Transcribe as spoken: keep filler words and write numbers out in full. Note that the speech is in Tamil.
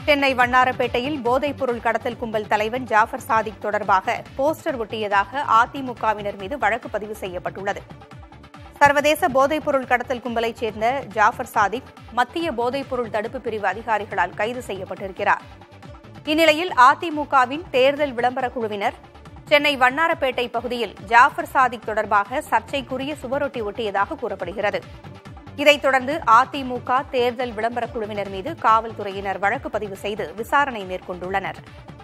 சென்னை வண்ணாரப்பேட்டையில் போதைப்பொருள் கடத்தல் கும்பல் தலைவன் ஜாஃபர் சாதிக் தொடர்பாக போஸ்டர் ஒட்டியதாக அதிமுகவினர் மீது வழக்கு பதிவு செய்யப்பட்டுள்ளது. சர்வதேச போதைப்பொருள் கடத்தல் கும்பலைச் சேர்ந்த ஜாஃபர் சாதிக் மத்திய போதைப்பொருள் தடுப்பு பிரிவு அதிகாரிகளால் கைது செய்யப்பட்டிருக்கிறார். இந்நிலையில் அதிமுகவின் தேர்தல் விளம்பர குழுவினர் சென்னை வண்ணாரப்பேட்டை பகுதியில் ஜாஃபர் சாதிக் தொடர்பாக சர்ச்சைக்குரிய சுவரொட்டி ஒட்டியதாக கூறப்படுகிறது. இதைத் தொடர்ந்து அதிமுக தேர்தல் விளம்பர குழுவினர் மீது காவல்துறையினர் வழக்கு பதிவு செய்து விசாரணை மேற்கொண்டுள்ளனர்.